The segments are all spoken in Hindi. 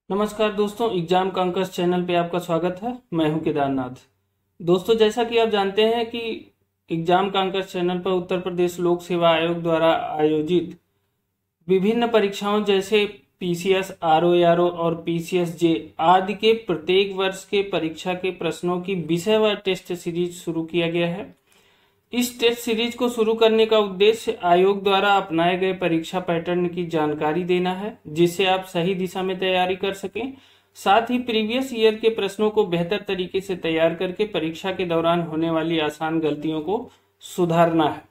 नमस्कार दोस्तों, एग्जाम कांकर्स चैनल पे आपका स्वागत है। मैं हूं केदारनाथ। दोस्तों, जैसा कि आप जानते हैं कि एग्जाम कांकर्स चैनल पर उत्तर प्रदेश लोक सेवा आयोग द्वारा आयोजित विभिन्न परीक्षाओं जैसे पीसीएस, आरओएआरओ और पीसीएसजे आदि के प्रत्येक वर्ष के परीक्षा के प्रश्नों की विषयवार टेस्ट सीरीज शुरू किया गया है। इस टेस्ट सीरीज को शुरू करने का उद्देश्य आयोग द्वारा अपनाए गए परीक्षा पैटर्न की जानकारी देना है, जिससे आप सही दिशा में तैयारी कर सकें। साथ ही प्रीवियस ईयर के प्रश्नों को बेहतर तरीके से तैयार करके परीक्षा के दौरान होने वाली आसान गलतियों को सुधारना है।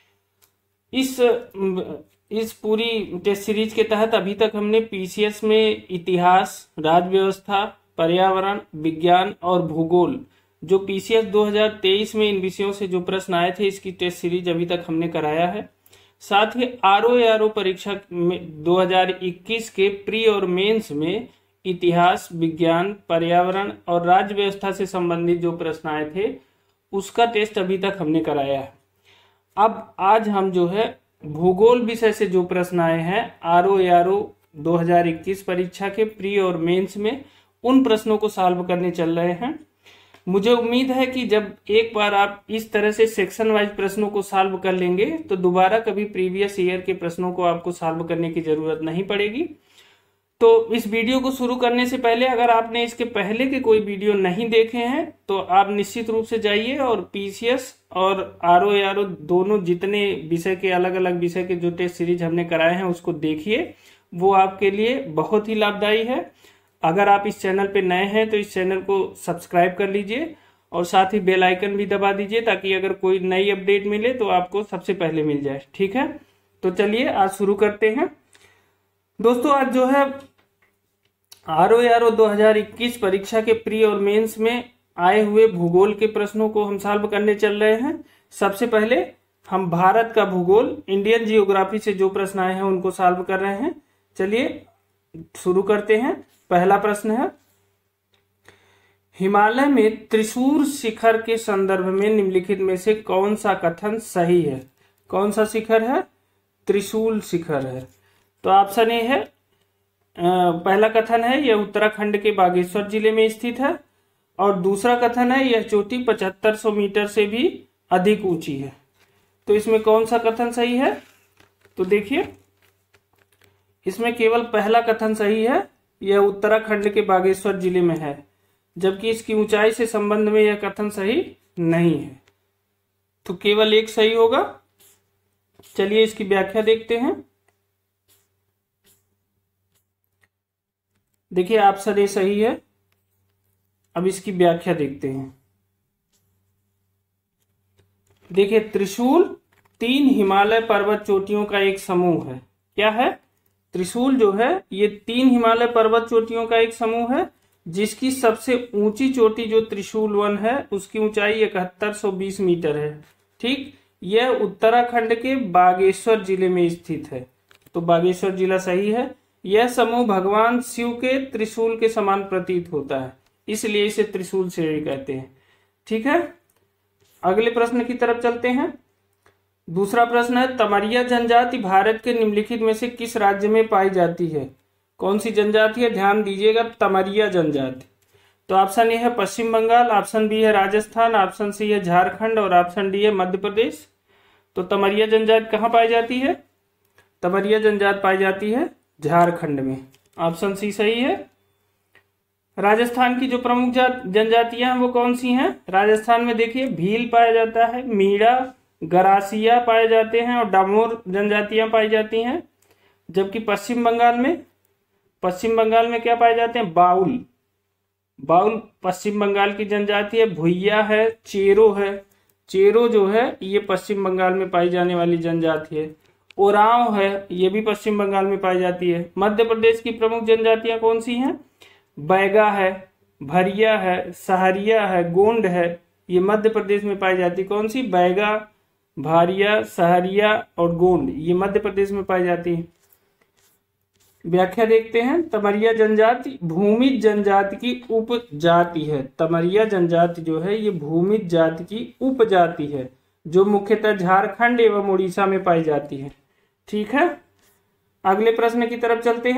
इस पूरी टेस्ट सीरीज के तहत अभी तक हमने पीसीएस में इतिहास, राज्य व्यवस्था, पर्यावरण, विज्ञान और भूगोल, जो पीसीएस 2023 में इन विषयों से जो प्रश्न आए थे, इसकी टेस्ट सीरीज अभी तक हमने कराया है। साथ ही आरओएआरओ परीक्षा में 2021 के प्री और मेंस में इतिहास, विज्ञान, पर्यावरण और राज्य व्यवस्था से संबंधित जो प्रश्न आए थे, उसका टेस्ट अभी तक हमने कराया है। अब आज हम जो है भूगोल विषय से जो प्रश्न आए हैं आरओएआरओ 2021 परीक्षा के प्री और मेंस में, उन प्रश्नों को सॉल्व करने चल रहे हैं। मुझे उम्मीद है कि जब एक बार आप इस तरह से सेक्शन वाइज प्रश्नों को सॉल्व कर लेंगे तो दोबारा कभी प्रीवियस ईयर के प्रश्नों को आपको सॉल्व करने की जरूरत नहीं पड़ेगी। तो इस वीडियो को शुरू करने से पहले अगर आपने इसके पहले के कोई वीडियो नहीं देखे हैं तो आप निश्चित रूप से जाइए और पीसीएस और आरओएआरओ दोनों जितने विषय के अलग अलग विषय के जो टेस्ट सीरीज हमने कराए हैं उसको देखिए। वो आपके लिए बहुत ही लाभदायी है। अगर आप इस चैनल पे नए हैं तो इस चैनल को सब्सक्राइब कर लीजिए और साथ ही बेल आइकन भी दबा दीजिए, ताकि अगर कोई नई अपडेट मिले तो आपको सबसे पहले मिल जाए। ठीक है, तो चलिए आज शुरू करते हैं। दोस्तों, आज जो है आरओएआरओ 2021 परीक्षा के प्री और मेंस में आए हुए भूगोल के प्रश्नों को हम सॉल्व करने चल रहे हैं। सबसे पहले हम भारत का भूगोल, इंडियन जियोग्राफी से जो प्रश्न आए हैं उनको सॉल्व कर रहे हैं। चलिए शुरू करते हैं। पहला प्रश्न है, हिमालय में त्रिशूल शिखर के संदर्भ में निम्नलिखित में से कौन सा कथन सही है? कौन सा शिखर है? त्रिशूल शिखर है। तो ऑप्शन ए है, पहला कथन है यह उत्तराखंड के बागेश्वर जिले में स्थित है, और दूसरा कथन है यह चोटी 7500 मीटर से भी अधिक ऊंची है। तो इसमें कौन सा कथन सही है? तो देखिए, इसमें केवल पहला कथन सही है, यह उत्तराखंड के बागेश्वर जिले में है, जबकि इसकी ऊंचाई से संबंध में यह कथन सही नहीं है। तो केवल एक सही होगा। चलिए इसकी व्याख्या देखते हैं। देखिए ऑप्शन ए सही है। अब इसकी व्याख्या देखते हैं। देखिए, त्रिशूल 3 हिमालय पर्वत चोटियों का एक समूह है। क्या है? त्रिशूल जो है ये 3 हिमालय पर्वत चोटियों का एक समूह है, जिसकी सबसे ऊंची चोटी जो त्रिशूल 1 है उसकी ऊंचाई 7120 मीटर है। ठीक, यह उत्तराखंड के बागेश्वर जिले में स्थित है। तो बागेश्वर जिला सही है। यह समूह भगवान शिव के त्रिशूल के समान प्रतीत होता है, इसलिए इसे त्रिशूल श्रेणी कहते हैं। ठीक है, अगले प्रश्न की तरफ चलते हैं। दूसरा प्रश्न है, तमरिया जनजाति भारत के निम्नलिखित में से किस राज्य में पाई जाती है? कौन सी जनजाति है? ध्यान दीजिएगा, तमरिया जनजाति। तो ऑप्शन ए है पश्चिम बंगाल, ऑप्शन बी है राजस्थान, ऑप्शन सी है झारखंड और ऑप्शन डी है मध्य प्रदेश। तो तमरिया जनजाति कहाँ पाई जाती है? तमरिया जनजाति पाई जाती है झारखंड में। ऑप्शन सी सही है। राजस्थान की जो प्रमुख जनजातियां हैं वो कौन सी हैं? राजस्थान में देखिए भील पाया जाता है, मीणा, गरासिया पाए जाते हैं और डामोर जनजातियां पाई जाती हैं। जबकि पश्चिम बंगाल में क्या पाए जाते हैं? बाउल पश्चिम बंगाल की जनजाति है। भुइया है, चेरो है। चेरो जो है ये पश्चिम बंगाल में पाई जाने वाली जनजाति है। ओरांव है, ये भी पश्चिम बंगाल में पाई जाती है। मध्य प्रदेश की प्रमुख जनजातियां कौन सी हैं? बैगा है, भरिया है, सहरिया है, गोंड है। ये मध्य प्रदेश में पाई जाती है। कौन सी? बैगा, भारिया, सहरिया और गोंड, ये मध्य प्रदेश में पाई जाती है। व्याख्या देखते हैं। तमरिया जनजाति भूमिज जनजाति की उपजाति है। तमरिया जनजाति जो है ये भूमिज जाति की उपजाति है, जो मुख्यतः झारखंड एवं उड़ीसा में पाई जाती है। ठीक है, अगले प्रश्न की तरफ चलते हैं।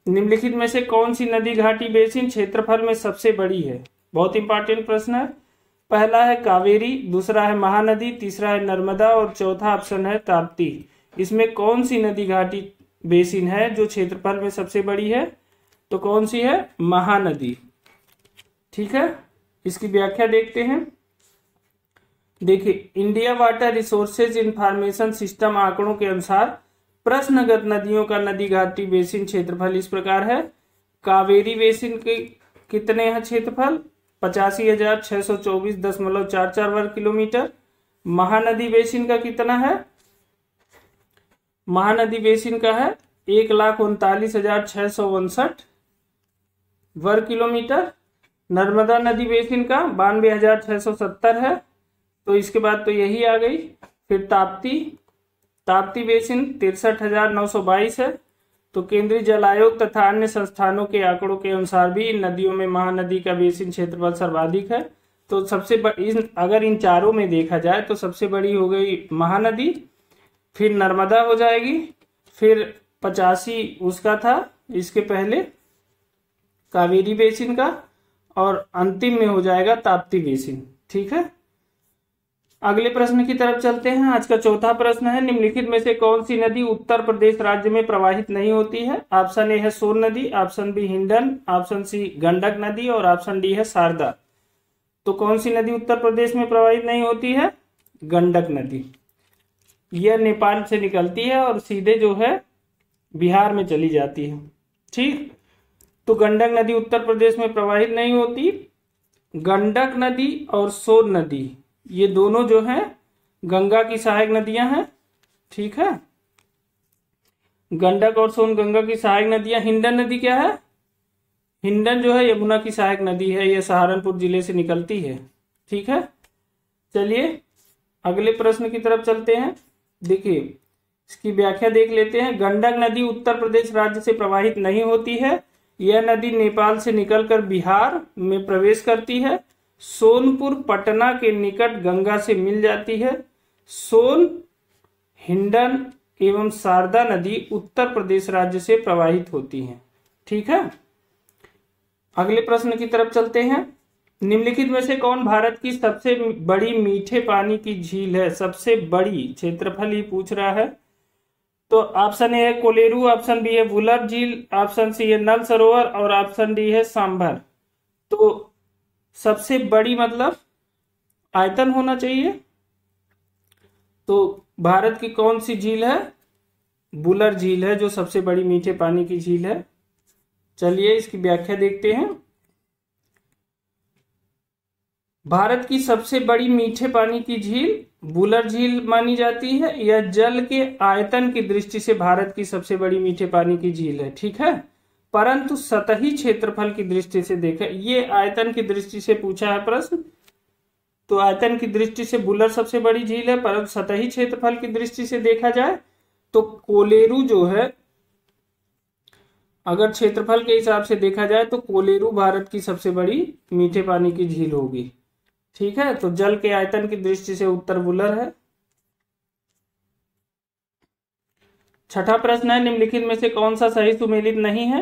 निम्नलिखित में से कौन सी नदी घाटी बेसिन क्षेत्रफल में सबसे बड़ी है? बहुत इंपॉर्टेंट प्रश्न है। पहला है कावेरी, दूसरा है महानदी, तीसरा है नर्मदा और चौथा ऑप्शन है ताप्ती। इसमें कौन सी नदी घाटी बेसिन है जो क्षेत्रफल में सबसे बड़ी है? तो कौन सी है? महानदी। ठीक है, इसकी व्याख्या देखते हैं। देखिए, India water resources information system आंकड़ों के अनुसार प्रश्नगत नदियों का नदी घाटी बेसिन क्षेत्रफल इस प्रकार है। कावेरी बेसिन के कितने हैं क्षेत्रफल? 85,624.44 वर्ग किलोमीटर। महानदी बेसिन का कितना है? महानदी बेसिन का है 1,39,659 वर्ग किलोमीटर। नर्मदा नदी बेसिन का 92,670 है। तो इसके बाद तो यही आ गई। फिर ताप्ती बेसिन 63,922 है। तो केंद्रीय जल आयोग तथा अन्य संस्थानों के आंकड़ों के अनुसार भी इन नदियों में महानदी का बेसिन क्षेत्रफल सर्वाधिक है। तो सबसे अगर इन चारों में देखा जाए तो सबसे बड़ी हो गई महानदी, फिर नर्मदा हो जाएगी, फिर 85 उसका था इसके पहले कावेरी बेसिन का, और अंतिम में हो जाएगा ताप्ती बेसिन। ठीक है, अगले प्रश्न की तरफ चलते हैं। आज का चौथा प्रश्न है, निम्नलिखित में से कौन सी नदी उत्तर प्रदेश राज्य में प्रवाहित नहीं होती है? ऑप्शन ए है सोन नदी, option B Hindon, option C Gandak नदी और ऑप्शन डी है शारदा। तो कौन सी नदी उत्तर प्रदेश में प्रवाहित नहीं होती है? गंडक नदी। यह नेपाल से निकलती है और सीधे जो है बिहार में चली जाती है। ठीक, तो गंडक नदी उत्तर प्रदेश में प्रवाहित नहीं होती। गंडक नदी और सोन नदी ये दोनों जो हैं गंगा की सहायक नदियां हैं। ठीक है, गंडक और सोन गंगा की सहायक नदियां। हिंडन नदी क्या है? हिंडन जो है यमुना की सहायक नदी है, यह सहारनपुर जिले से निकलती है। ठीक है, चलिए अगले प्रश्न की तरफ चलते हैं। देखिए, इसकी व्याख्या देख लेते हैं। गंडक नदी उत्तर प्रदेश राज्य से प्रवाहित नहीं होती है। यह नदी नेपाल से निकलकर बिहार में प्रवेश करती है। सोनपुर पटना के निकट गंगा से मिल जाती है। सोन, हिंडन एवं शारदा नदी उत्तर प्रदेश राज्य से प्रवाहित होती हैं। ठीक है, अगले प्रश्न की तरफ चलते हैं। निम्नलिखित में से कौन भारत की सबसे बड़ी मीठे पानी की झील है? सबसे बड़ी क्षेत्रफल ही पूछ रहा है। तो ऑप्शन ए है कोलेरू, ऑप्शन बी है वुलर झील, ऑप्शन सी है नल सरोवर और ऑप्शन डी है सांभर। तो सबसे बड़ी मतलब आयतन होना चाहिए। तो भारत की कौन सी झील है? वुलर झील है जो सबसे बड़ी मीठे पानी की झील है। चलिए इसकी व्याख्या देखते हैं। भारत की सबसे बड़ी मीठे पानी की झील वुलर झील मानी जाती है। यह जल के आयतन की दृष्टि से भारत की सबसे बड़ी मीठे पानी की झील है। ठीक है, परंतु सतही क्षेत्रफल की दृष्टि से देखें, ये आयतन की दृष्टि से पूछा है प्रश्न, तो आयतन की दृष्टि से वुलर सबसे बड़ी झील है। परंतु सतही क्षेत्रफल की दृष्टि से देखा जाए तो कोलेरू जो है, अगर क्षेत्रफल के हिसाब से देखा जाए तो कोलेरू भारत की सबसे बड़ी मीठे पानी की झील होगी। ठीक है, तो जल के आयतन की दृष्टि से उत्तर वुलर है। छठा प्रश्न है, निम्नलिखित में से कौन सा सही सुमेलित नहीं है?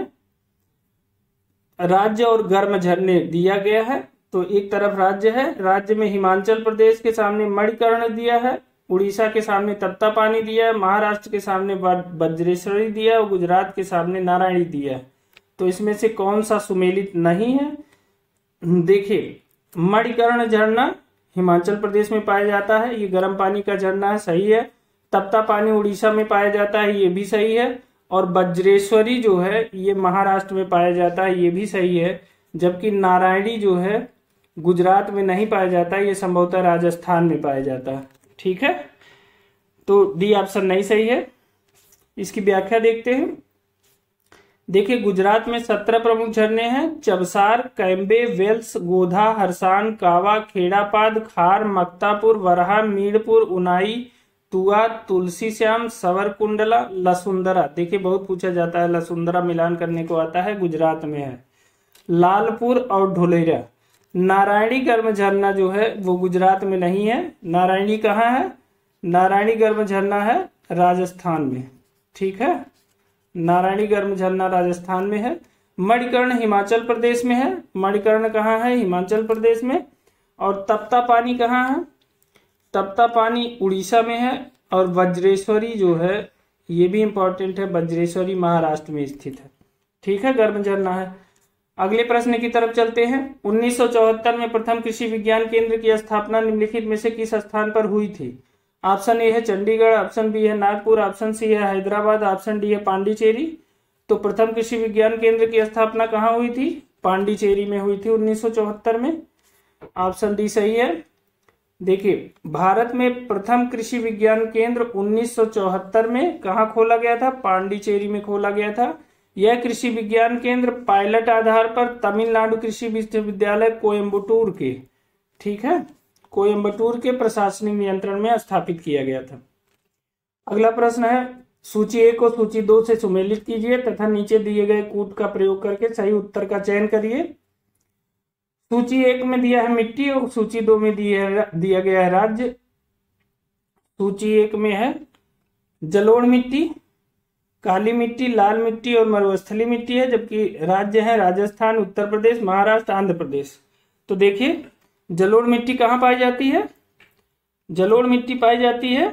राज्य और गर्म झरने दिया गया है। तो एक तरफ राज्य है, राज्य में हिमाचल प्रदेश के सामने मणिकर्ण दिया है, उड़ीसा के सामने तप्ता पानी दिया है, महाराष्ट्र के सामने वज्रेश्वरी दिया है और गुजरात के सामने नारायणी दिया है। तो इसमें से कौन सा सुमेलित नहीं है? देखिए, मणिकर्ण झरना हिमाचल प्रदेश में पाया जाता है, ये गर्म पानी का झरना है, सही है। तप्ता पानी उड़ीसा में पाया जाता है, ये भी सही है। और वज्रेश्वरी जो है ये महाराष्ट्र में पाया जाता है, ये भी सही है। जबकि नारायणी जो है गुजरात में नहीं पाया जाता, ये संभवतः राजस्थान में पाया जाता है। ठीक है, तो डी ऑप्शन नहीं सही है। इसकी व्याख्या देखते हैं। देखिए, गुजरात में 17 प्रमुख झरने हैं। चबसार, कैम्बे, वेल्स, गोधा, हरसान, कावा, खेड़ापाद, खार, मक्तापुर, वरहा, मीरपुर, उनाई, तुआ, तुलसी श्याम, सवरकुंडला, लसुंदरा। देखिए, बहुत पूछा जाता है, लसुंदरा मिलान करने को आता है, गुजरात में है। लालपुर और ढोलेरा। नारायणी गर्म झरना जो है वो गुजरात में नहीं है। नारायणी कहाँ है? नारायणी गर्म झरना है राजस्थान में। ठीक है, नारायणी गर्म झरना राजस्थान में है। मणिकर्ण हिमाचल प्रदेश में है। मणिकर्ण कहाँ है? हिमाचल प्रदेश में। और तप्ता पानी कहाँ है? तप्ता पानी उड़ीसा में है। और वज्रेश्वरी जो है ये भी इंपॉर्टेंट है, वज्रेश्वरी महाराष्ट्र में स्थित है। ठीक है, गर्म झरना है। अगले प्रश्न की तरफ चलते हैं। 1974 में प्रथम कृषि विज्ञान केंद्र की स्थापना निम्नलिखित में से किस स्थान पर हुई थी? ऑप्शन ए है चंडीगढ़, ऑप्शन बी है नागपुर, ऑप्शन सी है हैदराबाद, ऑप्शन डी है पांडिचेरी। तो प्रथम कृषि विज्ञान केंद्र की स्थापना कहाँ हुई थी? पांडिचेरी में हुई थी 1974 में। ऑप्शन डी सही है। देखिए, भारत में प्रथम कृषि विज्ञान केंद्र 1974 में कहाँ खोला गया था? पांडिचेरी में खोला गया था। यह कृषि विज्ञान केंद्र पायलट आधार पर तमिलनाडु कृषि विश्वविद्यालय कोयम्बटूर के, ठीक है, कोयम्बटूर के प्रशासनिक नियंत्रण में स्थापित किया गया था। अगला प्रश्न है, सूची 1 को सूची 2 से सुमेलित कीजिए तथा नीचे दिए गए कूट का प्रयोग करके सही उत्तर का चयन करिए। सूची 1 में दिया है मिट्टी और सूची 2 में दिया गया है राज्य। सूची 1 में है जलोढ़ मिट्टी, काली मिट्टी, लाल मिट्टी और मरुस्थली मिट्टी है, जबकि राज्य है राजस्थान, उत्तर प्रदेश, महाराष्ट्र, आंध्र प्रदेश। तो देखिए, जलोढ़ मिट्टी कहाँ पाई जाती है? जलोढ़ मिट्टी पाई जाती है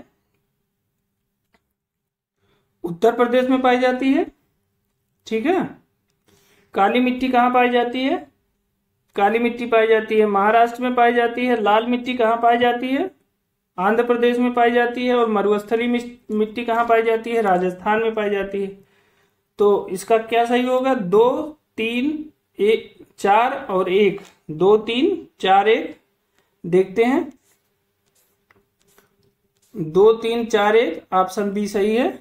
उत्तर प्रदेश में पाई जाती है। ठीक है। काली मिट्टी कहाँ पाई जाती है? काली मिट्टी पाई जाती है महाराष्ट्र में पाई जाती है। लाल मिट्टी कहाँ पाई जाती है? आंध्र प्रदेश में पाई जाती है। और मरुस्थली मिट्टी कहाँ पाई जाती है? राजस्थान में पाई जाती है। तो इसका क्या सही होगा? 2, 3, 1, 4 और 1। 2, 3, 4, 1। देखते हैं, 2, 3, 4, 1। ऑप्शन बी सही है।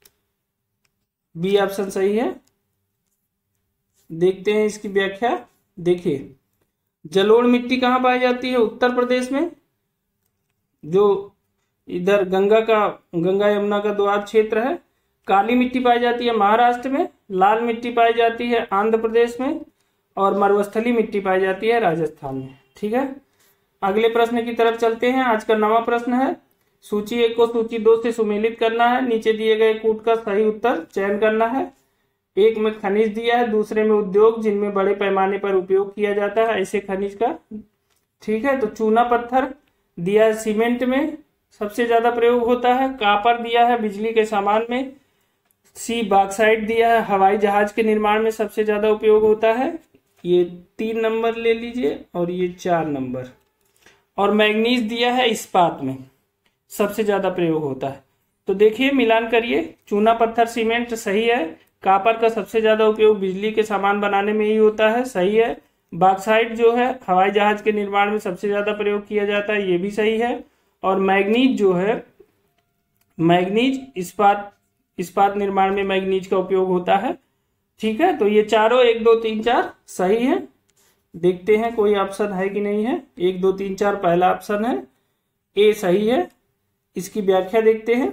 बी ऑप्शन सही है। देखते हैं इसकी व्याख्या। देखिए, जलोढ़ मिट्टी कहाँ पाई जाती है? उत्तर प्रदेश में, जो इधर गंगा यमुना का दोआब क्षेत्र है। काली मिट्टी पाई जाती है महाराष्ट्र में। लाल मिट्टी पाई जाती है आंध्र प्रदेश में। और मरुस्थली मिट्टी पाई जाती है राजस्थान में। ठीक है। अगले प्रश्न की तरफ चलते हैं। आज का नवा प्रश्न है, सूची 1 को सूची 2 से सुमेलित करना है। नीचे दिए गए कूट का सही उत्तर चयन करना है। एक में खनिज दिया है, दूसरे में उद्योग जिनमें बड़े पैमाने पर उपयोग किया जाता है ऐसे खनिज का। ठीक है। तो चूना पत्थर दिया है, सीमेंट में सबसे ज्यादा प्रयोग होता है। कॉपर दिया है बिजली के सामान में। सी बॉक्साइट दिया है, हवाई जहाज के निर्माण में सबसे ज्यादा उपयोग होता है। ये 3 नंबर ले लीजिए और ये 4 नंबर। और मैग्नीज दिया है, इस्पात में सबसे ज्यादा प्रयोग होता है। तो देखिए, मिलान करिए। चूना पत्थर सीमेंट सही है। कॉपर का सबसे ज्यादा उपयोग बिजली के सामान बनाने में ही होता है, सही है। बॉक्साइट जो है हवाई जहाज के निर्माण में सबसे ज्यादा प्रयोग किया जाता है, ये भी सही है। और मैग्नीज जो है, मैग्नीज इस्पात निर्माण में मैग्नीज का उपयोग होता है। ठीक है। तो ये चारों 1, 2, 3, 4 सही है। देखते हैं कोई ऑप्शन है कि नहीं है। 1, 2, 3, 4 पहला ऑप्शन है, ए सही है। इसकी व्याख्या देखते हैं।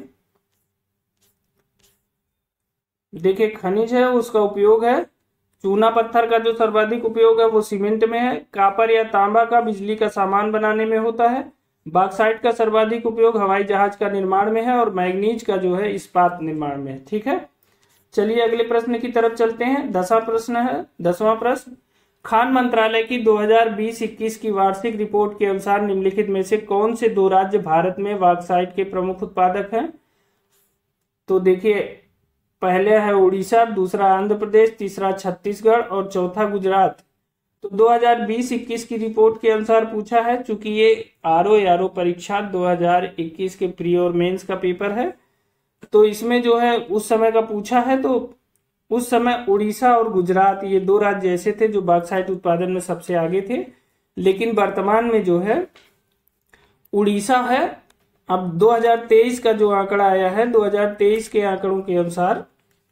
देखिए, खनिज है उसका उपयोग है। चूना पत्थर का जो सर्वाधिक उपयोग है वो सीमेंट में है। कॉपर या तांबा का बिजली का सामान बनाने में होता है। बॉक्साइट का सर्वाधिक उपयोग हवाई जहाज का निर्माण में है। और मैग्नीज का जो है इस्पात निर्माण में है। ठीक है। चलिए अगले प्रश्न की तरफ चलते हैं। 10वां प्रश्न है। 10वां प्रश्न, खान मंत्रालय की 2020-21 की वार्षिक रिपोर्ट के अनुसार निम्नलिखित में से कौन से 2 राज्य भारत में बॉक्साइट के प्रमुख उत्पादक हैं? तो देखिए, पहले है उड़ीसा, दूसरा आंध्र प्रदेश, तीसरा छत्तीसगढ़ और चौथा गुजरात। तो 2020-21 की रिपोर्ट के अनुसार पूछा है। चूंकि ये आरओ परीक्षा 2021 के प्री और मेंस का पेपर है, तो इसमें जो है उस समय का पूछा है। तो उस समय उड़ीसा और गुजरात ये 2 राज्य ऐसे थे जो बॉक्साइट उत्पादन में सबसे आगे थे। लेकिन वर्तमान में जो है उड़ीसा है। अब 2023 का जो आंकड़ा आया है, 2023 के आंकड़ों के अनुसार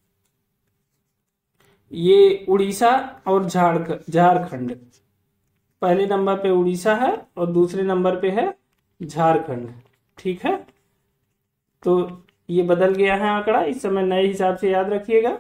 ये उड़ीसा और झारखंड, पहले नंबर पे उड़ीसा है और दूसरे नंबर पे है झारखंड। ठीक है। तो ये बदल गया है आंकड़ा, इस समय नए हिसाब से याद रखिएगा।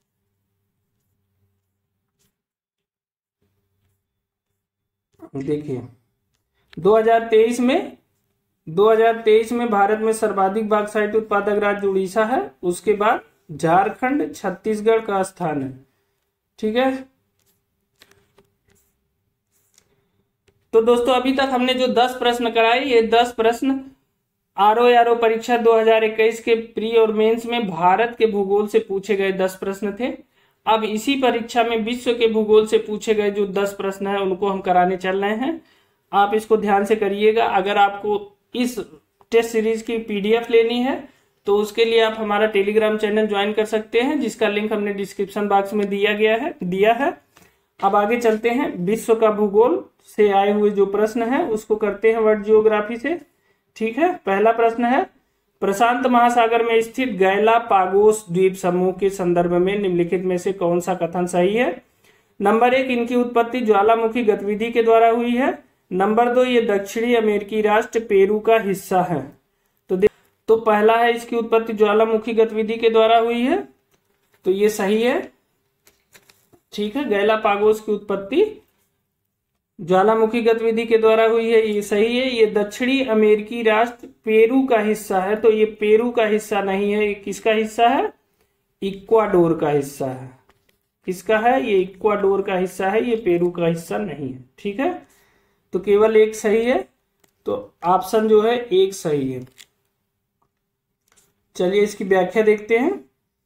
देखिए, 2023 में भारत में सर्वाधिक बॉक्साइट उत्पादक राज्य उड़ीसा है। उसके बाद झारखंड छत्तीसगढ़ का स्थान है। ठीक है, तो दोस्तों अभी तक हमने जो 10 प्रश्न कराए, ये 10 प्रश्न आरओ परीक्षा 2021 के प्री और मेंस में भारत के भूगोल से पूछे गए 10 प्रश्न थे। अब इसी परीक्षा में विश्व के भूगोल से पूछे गए जो 10 प्रश्न है उनको हम कराने चल रहे हैं। आप इसको ध्यान से करिएगा। अगर आपको इस टेस्ट सीरीज की पीडीएफ लेनी है तो उसके लिए आप हमारा टेलीग्राम चैनल ज्वाइन कर सकते हैं, जिसका लिंक हमने डिस्क्रिप्शन बॉक्स में दिया है। अब आगे चलते हैं। विश्व का भूगोल से आए हुए जो प्रश्न है उसको करते हैं वर्ल्ड जियोग्राफी से। ठीक है, पहला प्रश्न है, प्रशांत महासागर में स्थित गैलापागोस द्वीप समूह के संदर्भ में निम्नलिखित में से कौन सा कथन सही है? नंबर 1, इनकी उत्पत्ति ज्वालामुखी गतिविधि के द्वारा हुई है। नंबर 2, ये दक्षिणी अमेरिकी राष्ट्र पेरू का हिस्सा है। तो पहला है, इसकी उत्पत्ति ज्वालामुखी गतिविधि के द्वारा हुई है, तो ये सही है। ठीक है, गैलापागोस की उत्पत्ति ज्वालामुखी गतिविधि के द्वारा हुई है, ये सही है। ये दक्षिणी अमेरिकी राष्ट्र पेरू का हिस्सा है, तो ये पेरू का हिस्सा नहीं है। ये किसका हिस्सा है? इक्वाडोर का हिस्सा है। किसका है? ये इक्वाडोर का हिस्सा है, ये पेरू का हिस्सा नहीं है। ठीक है, तो केवल एक सही है, तो ऑप्शन जो है एक सही है। चलिए इसकी व्याख्या देखते हैं।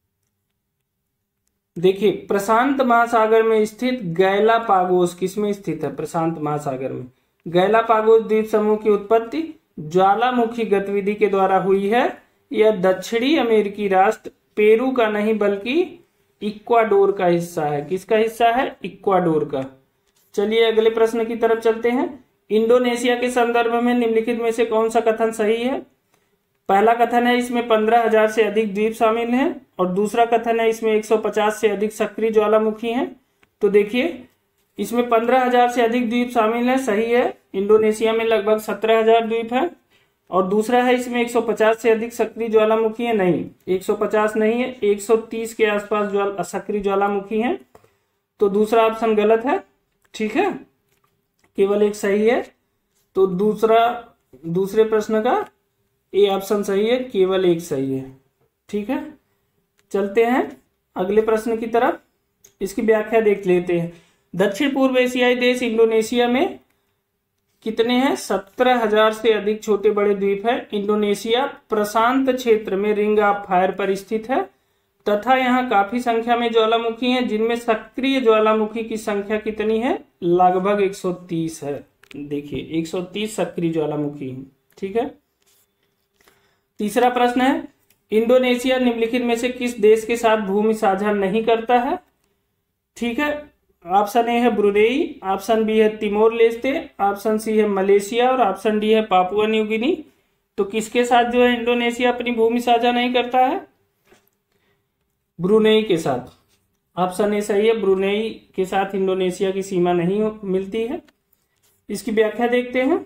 देखिए, प्रशांत महासागर में स्थित गैलापागोस किसमें स्थित है? प्रशांत महासागर में। गैलापागोस द्वीप समूह की उत्पत्ति ज्वालामुखी गतिविधि के द्वारा हुई है। यह दक्षिणी अमेरिकी राष्ट्र पेरू का नहीं बल्कि इक्वाडोर का हिस्सा है। किसका हिस्सा है? इक्वाडोर का। चलिए अगले प्रश्न की तरफ चलते हैं। इंडोनेशिया के संदर्भ में निम्नलिखित में से कौन सा कथन सही है? पहला कथन है, इसमें 15,000 से अधिक द्वीप शामिल हैं, और दूसरा कथन है इसमें 150 से अधिक सक्रिय ज्वालामुखी हैं। तो देखिए, इसमें 15,000 से अधिक द्वीप शामिल है, सही है। इंडोनेशिया में लगभग 17,000 द्वीप है। और दूसरा है, इसमें 150 से अधिक सक्रिय ज्वालामुखी है, नहीं 150 नहीं है, 130 के आसपास सक्रिय ज्वालामुखी हैं। तो दूसरा ऑप्शन गलत है। ठीक है, केवल एक सही है, तो दूसरे प्रश्न का ए ऑप्शन सही है, केवल एक सही है। ठीक है, चलते हैं अगले प्रश्न की तरफ। इसकी व्याख्या देख लेते हैं। दक्षिण पूर्व एशियाई देश इंडोनेशिया में कितने हैं? 17,000 से अधिक छोटे बड़े द्वीप हैं। इंडोनेशिया प्रशांत क्षेत्र में रिंग ऑफ फायर पर स्थित है तथा यहाँ काफी संख्या में ज्वालामुखी हैं, जिनमें सक्रिय ज्वालामुखी की संख्या कितनी है? लगभग 130 है। देखिए, 130 सक्रिय ज्वालामुखी है। ठीक है, तीसरा प्रश्न है, इंडोनेशिया निम्नलिखित में से किस देश के साथ भूमि साझा नहीं करता है? ठीक है, ऑप्शन ए है ब्रुनेई, ऑप्शन बी है तिमोर लेस्ते, ऑप्शन सी है मलेशिया और ऑप्शन डी है पापुआ न्यू गिनी। तो किसके साथ जो है इंडोनेशिया अपनी भूमि साझा नहीं करता है? ब्रुनेई के साथ। ऑप्शन ए सही है, ब्रुनेई के साथ इंडोनेशिया की सीमा नहीं मिलती है। इसकी व्याख्या देखते हैं।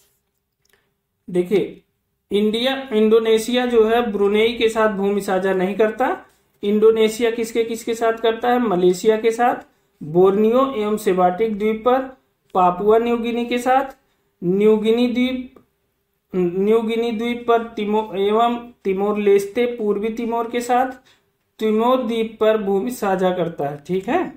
देखिए, इंडोनेशिया जो है ब्रुनेई के साथ भूमि साझा नहीं करता। इंडोनेशिया किसके साथ करता है? मलेशिया के साथ, बोर्नियो एवं सेबाटिक द्वीप पर, पापुआ न्यू गिनी के साथ, न्यू गिनी द्वीप पर एवं तिमोर लेस्ते पूर्वी तिमोर के साथ, तिमोर द्वीप पर भूमि साझा करता है। ठीक है,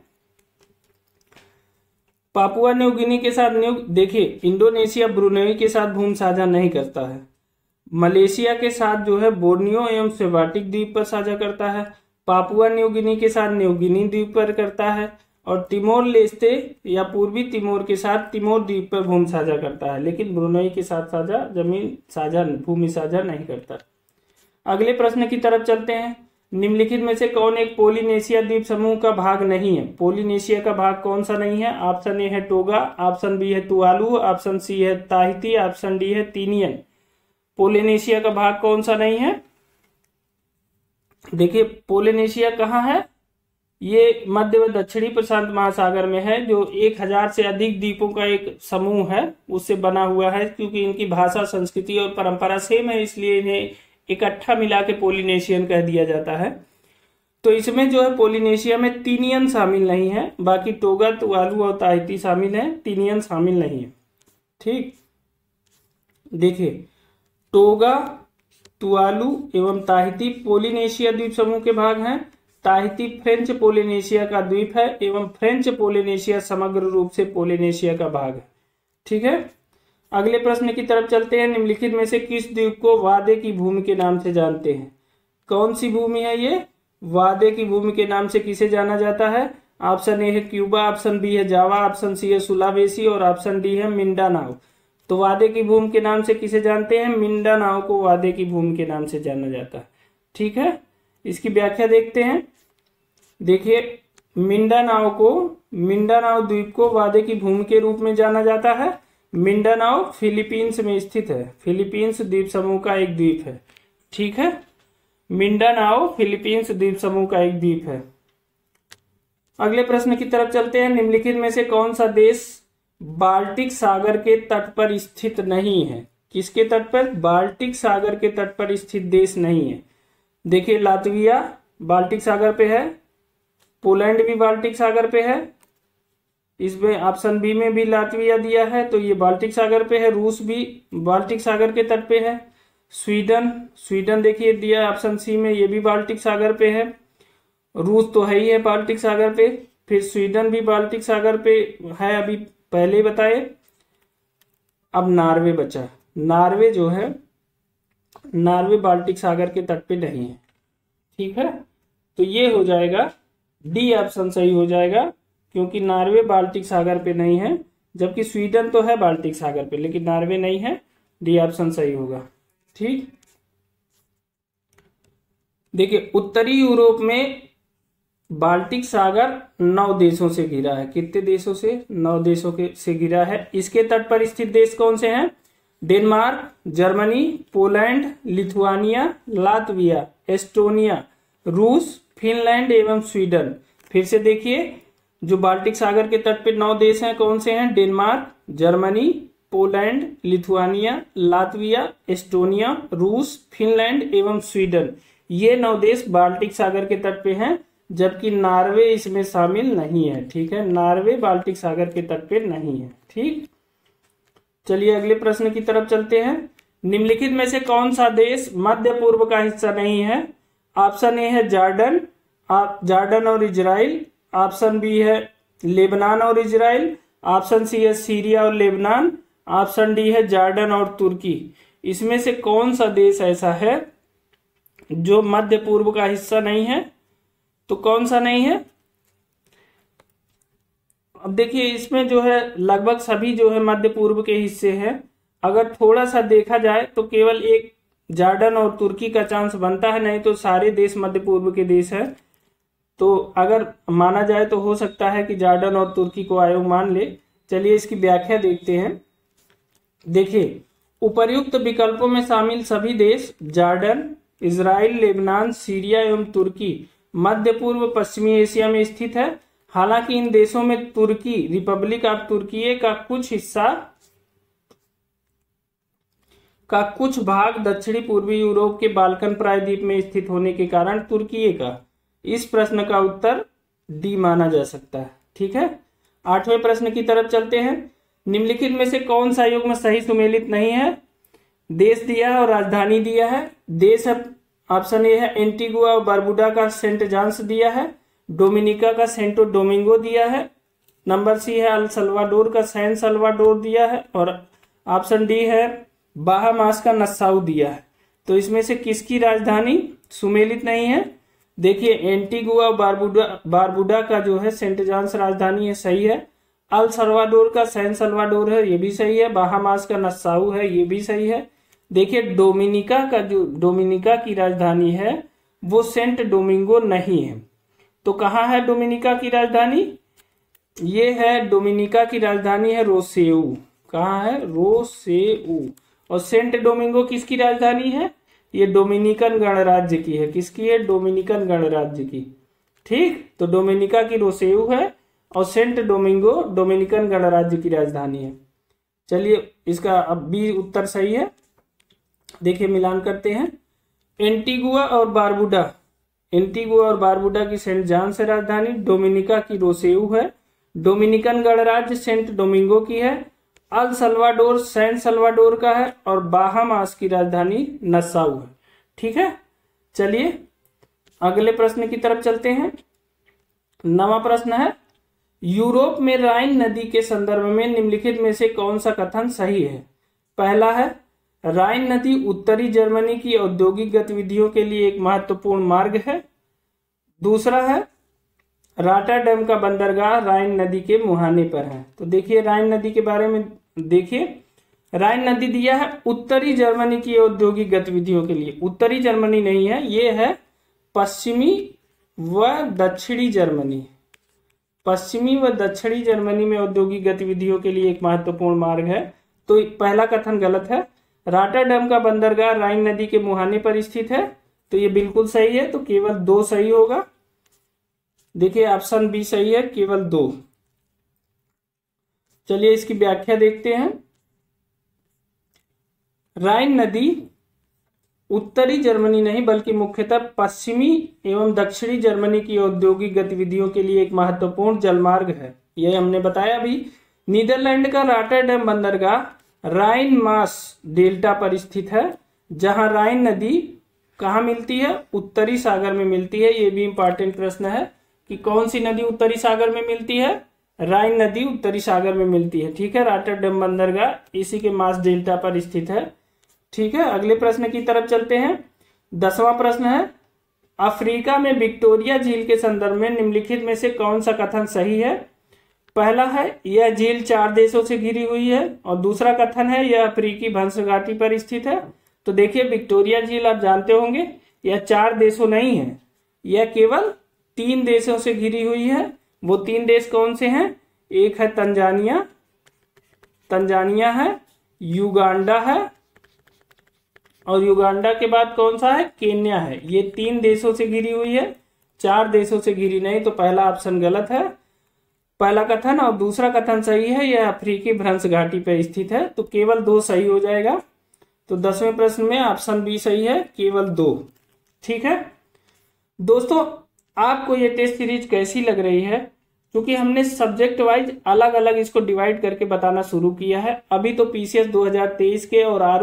पापुआ न्यू गिनी के साथ देखिए, इंडोनेशिया ब्रुनेई के साथ भूमि साझा नहीं करता है। मलेशिया के साथ जो है बोर्नियो एवं सेबाटिक द्वीप पर साझा करता है, पापुआ न्यू गिनी के साथ न्यू गिनी द्वीप पर करता है, और तिमोर लेस्ते या पूर्वी तिमोर के साथ तिमोर द्वीप पर भूमि साझा करता है, लेकिन ब्रुनेई के साथ भूमि साझा नहीं करता। अगले प्रश्न की तरफ चलते हैं। निम्नलिखित में से कौन एक पोलिनेशिया द्वीप समूह का भाग नहीं है? पोलिनेशिया का भाग कौन सा नहीं है? ऑप्शन ए है टोगा, ऑप्शन बी है तुवालू, ऑप्शन सी है ताहिती, ऑप्शन डी है तीनियन। पोलिनेशिया का भाग कौन सा नहीं है? देखिए, पोलिनेशिया कहाँ है? ये मध्य व दक्षिणी प्रशांत महासागर में है, जो 1000 से अधिक द्वीपों का एक समूह है, उससे बना हुआ है। क्योंकि इनकी भाषा, संस्कृति और परंपरा सेम है, इसलिए इन्हें इकट्ठा मिला के पोलिनेशियन कह दिया जाता है। तो इसमें जो है पोलिनेशिया में तीनियन शामिल नहीं है, बाकी टोगा, तुवालू और ताहिती शामिल है, तीनियन शामिल नहीं है। ठीक, देखिए, टोगा, तुवालू एवं ताहिती पोलिनेशिया द्वीप समूह के भाग हैं। ताहिती फ्रेंच पोलिनेशिया का द्वीप है एवं फ्रेंच पोलिनेशिया समग्र रूप से पोलिनेशिया का भाग है। ठीक है, अगले प्रश्न की तरफ चलते हैं। निम्नलिखित में से किस द्वीप को वादे की भूमि के नाम से जानते हैं? कौन सी भूमि है ये? वादे की भूमि के नाम से किसे जाना जाता है? ऑप्शन ए है क्यूबा, ऑप्शन बी है जावा, ऑप्शन सी है सुलावेसी और ऑप्शन डी है मिंडानाओ। तो वादे की भूमि के नाम से किसे जानते हैं? मिंडानाओ को वादे की भूमि के नाम से जाना जाता है। ठीक है, इसकी व्याख्या देखते हैं। देखिए, मिंडानाओ द्वीप को वादे की भूमि के रूप में जाना जाता है। मिंडानाओ फिलीपींस में स्थित है। फिलीपींस द्वीप समूह का एक द्वीप है। ठीक है, मिंडानाओ फिलीपींस द्वीप समूह का एक द्वीप है। अगले प्रश्न की तरफ चलते हैं। निम्नलिखित में से कौन सा देश बाल्टिक सागर के तट पर स्थित नहीं है? किसके तट पर? बाल्टिक सागर के तट पर स्थित देश नहीं है। देखिए, लातविया बाल्टिक सागर पे है, पोलैंड भी बाल्टिक सागर पे है, इसमें ऑप्शन बी में भी लातविया दिया है तो ये बाल्टिक सागर पे है। रूस भी बाल्टिक सागर के तट पे है। स्वीडन देखिए दिया ऑप्शन सी में, ये भी बाल्टिक सागर पे है। रूस तो है ही है बाल्टिक सागर पे, फिर स्वीडन भी बाल्टिक सागर पे है, अभी पहले ही बताए। अब नार्वे बचा। नार्वे जो है, नार्वे बाल्टिक सागर के तट पे नहीं है। ठीक है, तो ये हो जाएगा डी ऑप्शन सही हो जाएगा, क्योंकि नार्वे बाल्टिक सागर पे नहीं है, जबकि स्वीडन तो है बाल्टिक सागर पे लेकिन नार्वे नहीं है। डी ऑप्शन सही होगा। ठीक, देखिए, उत्तरी यूरोप में बाल्टिक सागर 9 देशों से घिरा है। कितने देशों से? 9 देशों से घिरा है। इसके तट पर स्थित देश कौन से हैं? Denmark, Germany, Poland, Lithuania, Latvia, Estonia, रूस, फिनलैंड एवं स्वीडन। फिर से देखिए, जो बाल्टिक सागर के तट पे 9 देश हैं कौन से हैं? Denmark, Germany, Poland, Lithuania, Latvia, Estonia, रूस, फिनलैंड एवं स्वीडन। ये 9 देश बाल्टिक सागर के तट पे हैं, जबकि नार्वे इसमें शामिल नहीं है। ठीक है, नार्वे बाल्टिक सागर के तट पे नहीं है। ठीक, चलिए अगले प्रश्न की तरफ चलते हैं। निम्नलिखित में से कौन सा देश मध्य पूर्व का हिस्सा नहीं है? ऑप्शन ए है जॉर्डन और इजराइल, ऑप्शन बी है लेबनान और इजराइल, ऑप्शन सी है सीरिया और लेबनान, ऑप्शन डी है जॉर्डन और तुर्की। इसमें से कौन सा देश ऐसा है जो मध्य पूर्व का हिस्सा नहीं है? तो कौन सा नहीं है? अब देखिए, इसमें जो है लगभग सभी जो है मध्य पूर्व के हिस्से हैं। अगर थोड़ा सा देखा जाए तो केवल एक जॉर्डन और तुर्की का चांस बनता है, नहीं तो सारे देश मध्य पूर्व के देश हैं। तो अगर माना जाए तो हो सकता है कि जॉर्डन और तुर्की को आयोग मान ले। चलिए इसकी व्याख्या देखते हैं। देखिए, उपर्युक्त विकल्पों में शामिल सभी देश जॉर्डन, इजराइल, लेबनान, सीरिया एवं तुर्की मध्य पूर्व पश्चिमी एशिया में स्थित है। हालांकि इन देशों में तुर्की, रिपब्लिक ऑफ तुर्की का कुछ हिस्सा का कुछ भाग दक्षिणी पूर्वी यूरोप के बाल्कन प्रायद्वीप में स्थित होने के कारण तुर्की का। इस प्रश्न का उत्तर डी माना जा सकता है। ठीक है, 8वें प्रश्न की तरफ चलते हैं। निम्नलिखित में से कौन सा युग्म सही सुमेलित नहीं है? देश दिया है और राजधानी दिया है। देश ऑप्शन ए है एंटीगुआ और बारबुडा का सेंट जॉन्स दिया है, डोमिनिका का सेंटो डोमिंगो दिया है, नंबर सी है अल सल्वाडोर का सैन सल्वाडोर दिया है, और ऑप्शन डी है बाहामास का नस्साउ दिया है। तो इसमें से किसकी राजधानी सुमेलित नहीं है? देखिए, एंटीगुआ और बारबुडा का जो है सेंट जॉन्स राजधानी है, सही है। अल सल्वाडोर का सैन सल्वाडोर है, ये भी सही है। बाहामास का नस्साउ है, ये भी सही है। देखिए, डोमिनिका की राजधानी है वो सेंट डोमिंगो नहीं है। तो कहाँ है डोमिनिका की राजधानी? ये है डोमिनिका की राजधानी है रोसेऊ। कहाँ है? रोसेऊ। और सेंट डोमिंगो किसकी राजधानी है? ये डोमिनिकन गणराज्य की है। किसकी है? डोमिनिकन गणराज्य की। ठीक, तो डोमिनिका की रोसेऊ है और सेंट डोमिंगो डोमिनिकन गणराज्य की राजधानी है। चलिए, इसका अब बी उत्तर सही है। देखिए, मिलान करते हैं। एंटीगुआ और बारबुडा की सेंट जॉन से राजधानी, डोमिनिका की रोसेऊ है, डोमिनिकन गणराज्य सेंट डोमिंगो की है, अल सल्वाडोर सैन सल्वाडोर का है, और बाहामास की राजधानी नस्साउ है। ठीक है, चलिए अगले प्रश्न की तरफ चलते हैं। 9वां प्रश्न है, यूरोप में राइन नदी के संदर्भ में निम्नलिखित में से कौन सा कथन सही है? पहला है, राइन नदी उत्तरी जर्मनी की औद्योगिक गतिविधियों के लिए एक महत्वपूर्ण मार्ग है। दूसरा है, रॉटरडैम का बंदरगाह राइन नदी के मुहाने पर है। तो देखिए राइन नदी के बारे में देखिए, राइन नदी दिया है उत्तरी जर्मनी की औद्योगिक गतिविधियों के लिए। उत्तरी जर्मनी नहीं है, ये है पश्चिमी व दक्षिणी जर्मनी। पश्चिमी व दक्षिणी जर्मनी में औद्योगिक गतिविधियों के लिए एक महत्वपूर्ण मार्ग है। तो पहला कथन गलत है। रॉटरडैम का बंदरगाह राइन नदी के मुहाने पर स्थित है, तो ये बिल्कुल सही है। तो केवल 2 सही होगा। देखिए ऑप्शन बी सही है, केवल 2। चलिए इसकी व्याख्या देखते हैं। राइन नदी उत्तरी जर्मनी नहीं बल्कि मुख्यतः पश्चिमी एवं दक्षिणी जर्मनी की औद्योगिक गतिविधियों के लिए एक महत्वपूर्ण जलमार्ग है। यह हमने बताया अभी। नीदरलैंड का रॉटरडैम बंदरगाह राइन मास डेल्टा पर स्थित है, जहां राइन नदी कहाँ मिलती है? उत्तरी सागर में मिलती है। ये भी इंपॉर्टेंट प्रश्न है कि कौन सी नदी उत्तरी सागर में मिलती है? राइन नदी उत्तरी सागर में मिलती है। ठीक है, रॉटरडैम बंदरगाह इसी के मास डेल्टा पर स्थित है। ठीक है, अगले प्रश्न की तरफ चलते हैं। 10वां प्रश्न है, अफ्रीका में विक्टोरिया झील के संदर्भ में निम्नलिखित में से कौन सा कथन सही है? पहला है, यह झील 4 देशों से घिरी हुई है। और दूसरा कथन है, यह अफ्रीकी भंस घाटी पर स्थित है। तो देखिए विक्टोरिया झील आप जानते होंगे, यह 4 देशों नहीं है, यह केवल 3 देशों से घिरी हुई है। वो 3 देश कौन से हैं? एक है तंजानिया है, युगांडा है, और युगांडा के बाद कौन सा है? केन्या है। ये 3 देशों से घिरी हुई है, 4 देशों से घिरी नहीं। तो पहला ऑप्शन गलत है, पहला कथन। और दूसरा कथन सही है, यह अफ्रीकी भ्रंश घाटी पर स्थित है। तो केवल 2 सही हो जाएगा। तो 10वें प्रश्न में ऑप्शन बी सही है, केवल 2। ठीक है दोस्तों, आपको ये टेस्ट सीरीज कैसी लग रही है? क्योंकि हमने सब्जेक्ट वाइज अलग अलग इसको डिवाइड करके बताना शुरू किया है। अभी तो पीसीएस 2023 के और आरओ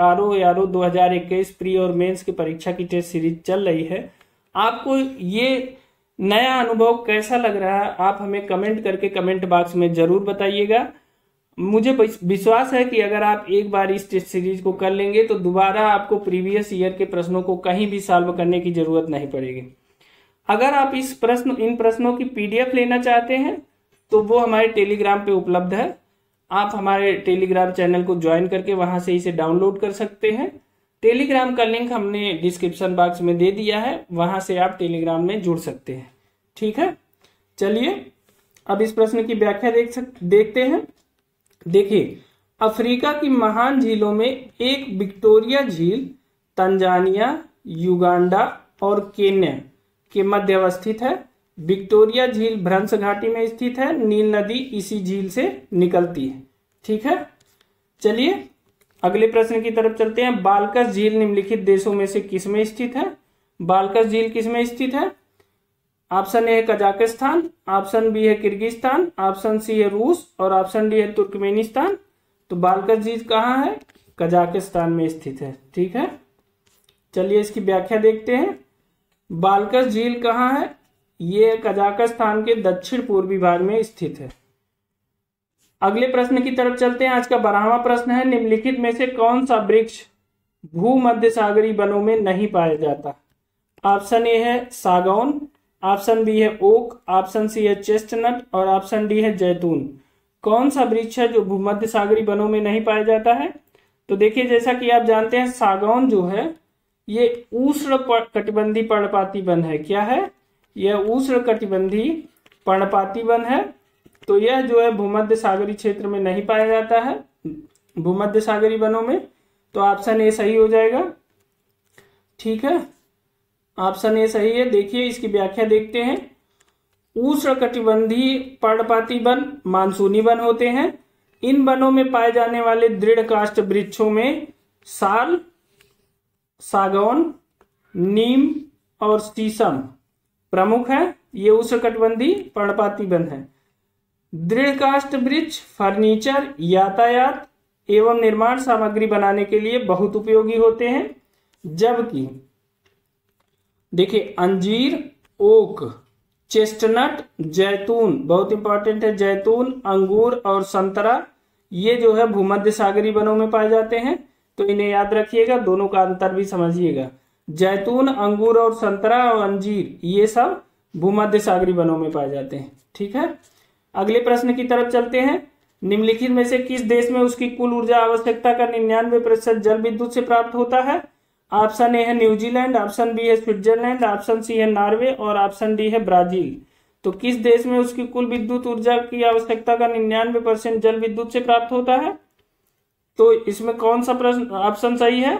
2021 प्री और मेंस की परीक्षा की टेस्ट सीरीज चल रही है। आपको ये नया अनुभव कैसा लग रहा है? आप हमें कमेंट करके कमेंट बॉक्स में जरूर बताइएगा। मुझे विश्वास है कि अगर आप एक बार इस टेस्ट सीरीज को कर लेंगे तो दोबारा आपको प्रीवियस ईयर के प्रश्नों को कहीं भी सॉल्व करने की जरूरत नहीं पड़ेगी। अगर आप इन प्रश्नों की पीडीएफ लेना चाहते हैं तो वो हमारे टेलीग्राम पे उपलब्ध है। आप हमारे टेलीग्राम चैनल को ज्वाइन करके वहां से इसे डाउनलोड कर सकते हैं। टेलीग्राम का लिंक हमने डिस्क्रिप्शन बॉक्स में दे दिया है, वहां से आप टेलीग्राम में जुड़ सकते हैं। ठीक है, चलिए अब इस प्रश्न की व्याख्या देखते हैं। देखिए, अफ्रीका की महान झीलों में एक विक्टोरिया झील तंजानिया, युगांडा और केन्या के मध्य अवस्थित है। विक्टोरिया झील भ्रंश घाटी में स्थित है। नील नदी इसी झील से निकलती है। ठीक है, चलिए अगले प्रश्न की तरफ चलते हैं। बालकस झील निम्नलिखित देशों में से किसमें स्थित है? बालकस झील किसमें स्थित है? ऑप्शन ए है कजाकिस्तान, ऑप्शन बी है किर्गिस्तान, ऑप्शन सी है रूस और ऑप्शन डी है तुर्कमेनिस्तान। तो बालकस झील कहाँ है? कजाकिस्तान में स्थित है। ठीक है, चलिए इसकी व्याख्या देखते हैं। बालकस झील कहाँ है? ये कजाकिस्तान के दक्षिण पूर्वी भाग में स्थित है। अगले प्रश्न की तरफ चलते हैं। आज का 12वां प्रश्न है, निम्नलिखित में से कौन सा वृक्ष भूमध्य सागरीय वनों में नहीं पाया जाता? ऑप्शन ए है सागौन, ऑप्शन बी है ओक, ऑप्शन सी है चेस्टनट और ऑप्शन डी है जैतून। कौन सा वृक्ष है जो भूमध्य सागरीय वनों में नहीं पाया जाता है? तो देखिए, जैसा कि आप जानते हैं सागौन जो है ये उष्ण कटिबंधी पर्णपाती वन है। क्या है? यह उष्ण कटिबंधी पर्णपाती वन है। तो यह जो है भूमध्य सागरीय क्षेत्र में नहीं पाया जाता है, भूमध्य सागरीय वनों में। तो ऑप्शन ए सही हो जाएगा। ठीक है, ऑप्शन ए सही है। देखिए इसकी व्याख्या देखते हैं। उष्ण कटिबंधी पर्णपाती वन मानसूनी वन होते हैं। इन वनों में पाए जाने वाले दृढ़ काष्ठ वृक्षों में साल, सागौन, नीम और शीशम प्रमुख है। ये उष्णकटिबंधीय पर्णपाती वन है। दृढ़ काष्ठ वृक्ष फर्नीचर, यातायात एवं निर्माण सामग्री बनाने के लिए बहुत उपयोगी होते हैं। जबकि देखिए अंजीर, ओक, चेस्टनट, जैतून, बहुत इंपॉर्टेंट है, जैतून, अंगूर और संतरा ये जो है भूमध्य सागरीय वनों में पाए जाते हैं। तो इन्हें याद रखिएगा, दोनों का अंतर भी समझिएगा। जैतून, अंगूर और संतरा और अंजीर ये सब भूमध्य सागरीय वनों में पाए जाते हैं। ठीक है, अगले प्रश्न की तरफ चलते हैं। निम्नलिखित में से किस देश में उसकी कुल ऊर्जा आवश्यकता का 99% जल विद्युत से प्राप्त होता है? ऑप्शन ए है न्यूजीलैंड, ऑप्शन बी है स्विट्जरलैंड, ऑप्शन सी है नॉर्वे और ऑप्शन डी है ब्राजील। तो किस देश में उसकी कुल विद्युत ऊर्जा की आवश्यकता का 99% जल विद्युत से प्राप्त होता है? तो इसमें कौन सा प्रश्न ऑप्शन सही है?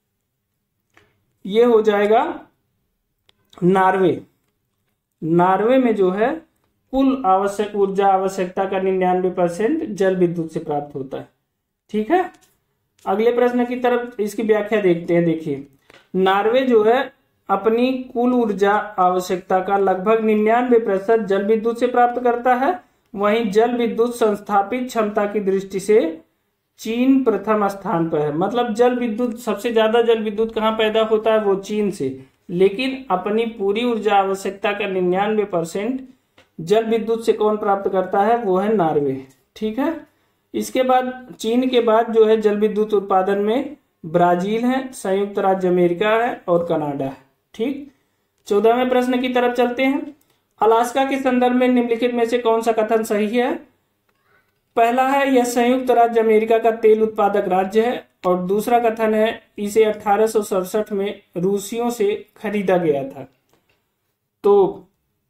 ये हो जाएगा नॉर्वे। नॉर्वे में जो है कुल आवश्यक ऊर्जा आवश्यकता का 99% जल विद्युत से प्राप्त होता है। ठीक है, अगले प्रश्न की तरफ इसकी व्याख्या देखते हैं। देखिए, नॉर्वे जो है अपनी कुल ऊर्जा आवश्यकता का लगभग 99% जल विद्युत से प्राप्त करता है। वहीं जल विद्युत संस्थापित क्षमता की दृष्टि से चीन प्रथम स्थान पर है। मतलब जल विद्युत सबसे ज्यादा जल विद्युत कहाँ पैदा होता है? वो चीन से। लेकिन अपनी पूरी ऊर्जा आवश्यकता का 99% जल विद्युत से कौन प्राप्त करता है? वो है नॉर्वे। ठीक है, इसके बाद चीन के बाद जो है जल विद्युत उत्पादन में ब्राजील है, संयुक्त राज्य अमेरिका है और कनाडा है। ठीक, 14वें प्रश्न की तरफ चलते हैं। अलास्का के संदर्भ में निम्नलिखित में से कौन सा कथन सही है? पहला है यह संयुक्त राज्य अमेरिका का तेल उत्पादक राज्य है, और दूसरा कथन है इसे 1867 में रूसियों से खरीदा गया था। तो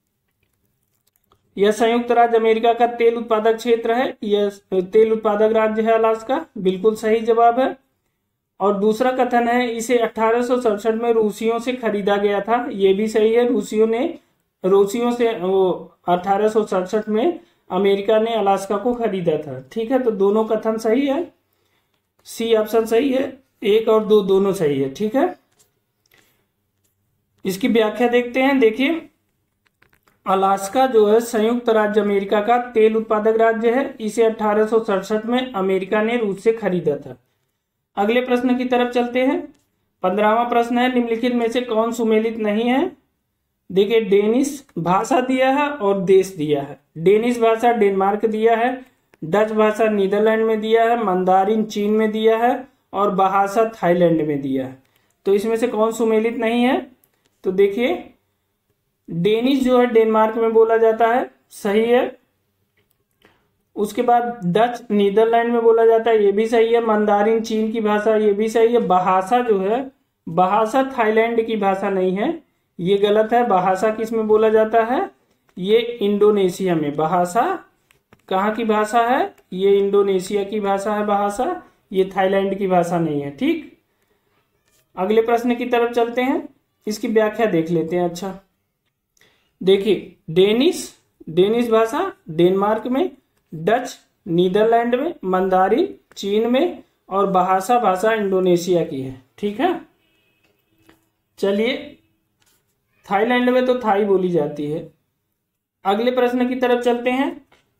यह संयुक्त राज्य अमेरिका का तेल उत्पादक क्षेत्र है, यह तेल उत्पादक राज्य है अलास्का, बिल्कुल सही जवाब है। और दूसरा कथन है इसे 1867 में रूसियों से खरीदा गया था, यह भी सही है। रूसियों से वो 1867 में अमेरिका ने अलास्का को खरीदा था। ठीक है, तो दोनों कथन सही है, सी ऑप्शन सही है, 1 और 2 दोनों सही है। ठीक है, इसकी व्याख्या देखते हैं। देखिए, अलास्का जो है संयुक्त राज्य अमेरिका का तेल उत्पादक राज्य है, इसे 1867 में अमेरिका ने रूस से खरीदा था। अगले प्रश्न की तरफ चलते हैं। 15वां प्रश्न है निम्नलिखित में से कौन सुमेलित नहीं है? देखिए, डेनिश भाषा दिया है और देश दिया है। डेनिश भाषा डेनमार्क दिया है, डच भाषा नीदरलैंड में दिया है, मंदारिन चीन में दिया है और बहासा थाईलैंड में दिया है। तो इसमें से कौन सुमेलित नहीं है? तो देखिए, डेनिश जो है डेनमार्क में बोला जाता है, सही है। उसके बाद डच नीदरलैंड में बोला जाता है, ये भी सही है। मंदारिन चीन की भाषा, ये भी सही है। बहासा जो है, बहासा थाईलैंड की भाषा नहीं है, ये गलत है। बहासा किस में बोला जाता है? ये इंडोनेशिया में। बहासा कहाँ की भाषा है? ये इंडोनेशिया की भाषा है बहासा, ये थाईलैंड की भाषा नहीं है। ठीक, अगले प्रश्न की तरफ चलते हैं, इसकी व्याख्या देख लेते हैं। अच्छा, देखिए, डेनिश भाषा डेनमार्क में, डच नीदरलैंड में, मंदारिन चीन में और बहासा भाषा इंडोनेशिया की है। ठीक है, चलिए, थाईलैंड में तो थाई बोली जाती है। अगले प्रश्न की तरफ चलते हैं।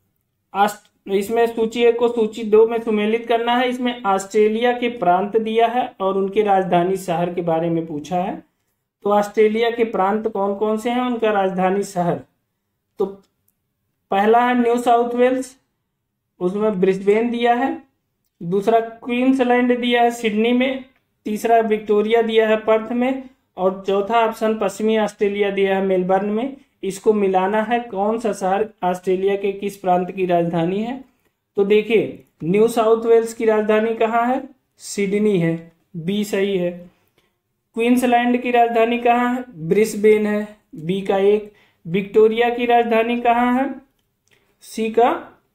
इसमें सूची 1 को सूची 2 में सुमेलित करना है। इसमें ऑस्ट्रेलिया के प्रांत दिया है और उनके राजधानी शहर के बारे में पूछा है। तो ऑस्ट्रेलिया के प्रांत कौन कौन से हैं, उनका राजधानी शहर? तो पहला है न्यू साउथ वेल्स, उसमें ब्रिस्बेन दिया है। दूसरा क्वींसलैंड दिया है सिडनी में। तीसरा विक्टोरिया दिया है पर्थ में। और चौथा ऑप्शन पश्चिमी ऑस्ट्रेलिया दिया है मेलबर्न में। इसको मिलाना है कौन सा शहर ऑस्ट्रेलिया के किस प्रांत की राजधानी है। तो देखिए, न्यू साउथ वेल्स की राजधानी कहाँ है? सिडनी है, बी सही है। क्वींसलैंड की राजधानी कहाँ है? ब्रिस्बेन है, बी का 1। विक्टोरिया की राजधानी कहाँ है? सी का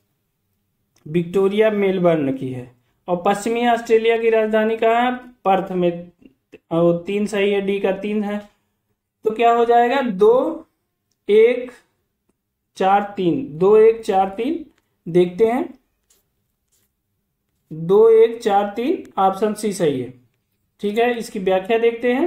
विक्टोरिया मेलबर्न की है। और पश्चिमी ऑस्ट्रेलिया की राजधानी कहाँ है? पर्थ में, और 3 सही है, डी का 3 है। तो क्या हो जाएगा? 2 1 4 3, 2 1 4 3। देखते हैं, 2 1 4 3 ऑप्शन सी सही है। ठीक है, इसकी व्याख्या देखते हैं।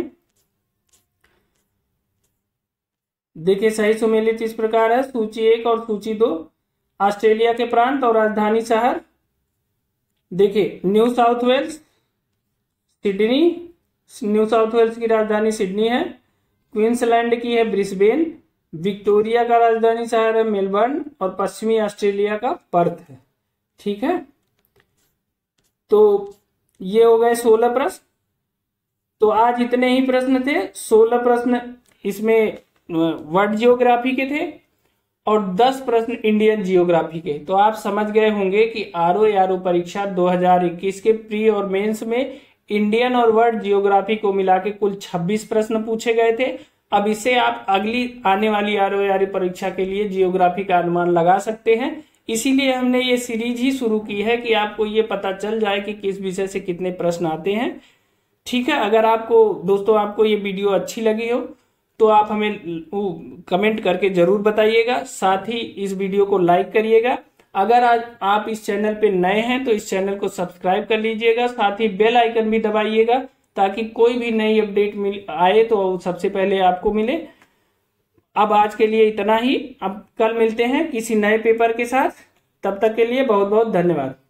देखिए, सही सुमेलित इस प्रकार है, सूची 1 और सूची 2, ऑस्ट्रेलिया के प्रांत और राजधानी शहर। देखिए, New South Wales, Sydney, New South Wales की राजधानी सिडनी है, क्वींसलैंड की है ब्रिस्बेन, विक्टोरिया का राजधानी शहर है मेलबर्न और पश्चिमी ऑस्ट्रेलिया का पर्थ है। ठीक है, तो ये हो गए 16 प्रश्न। तो आज इतने ही प्रश्न थे, 16 प्रश्न इसमें वर्ल्ड जियोग्राफी के थे और 10 प्रश्न इंडियन जियोग्राफी के। तो आप समझ गए होंगे कि आरओ परीक्षा 2021 के प्री और मेंस में इंडियन और वर्ल्ड जियोग्राफी को मिला के कुल 26 प्रश्न पूछे गए थे। अब इसे आप अगली आने वाली आरओ परीक्षा के लिए जियोग्राफी का अनुमान लगा सकते हैं। इसीलिए हमने ये सीरीज ही शुरू की है कि आपको ये पता चल जाए कि किस विषय से कितने प्रश्न आते हैं। ठीक है, अगर आपको दोस्तों आपको ये वीडियो अच्छी लगी हो तो आप हमें कमेंट करके जरूर बताइएगा। साथ ही इस वीडियो को लाइक करिएगा। अगर आज आप इस चैनल पे नए हैं तो इस चैनल को सब्सक्राइब कर लीजिएगा, साथ ही बेल आइकन भी दबाइएगा ताकि कोई भी नई अपडेट आए तो सबसे पहले आपको मिले। अब आज के लिए इतना ही, अब कल मिलते हैं किसी नए पेपर के साथ। तब तक के लिए बहुत बहुत धन्यवाद।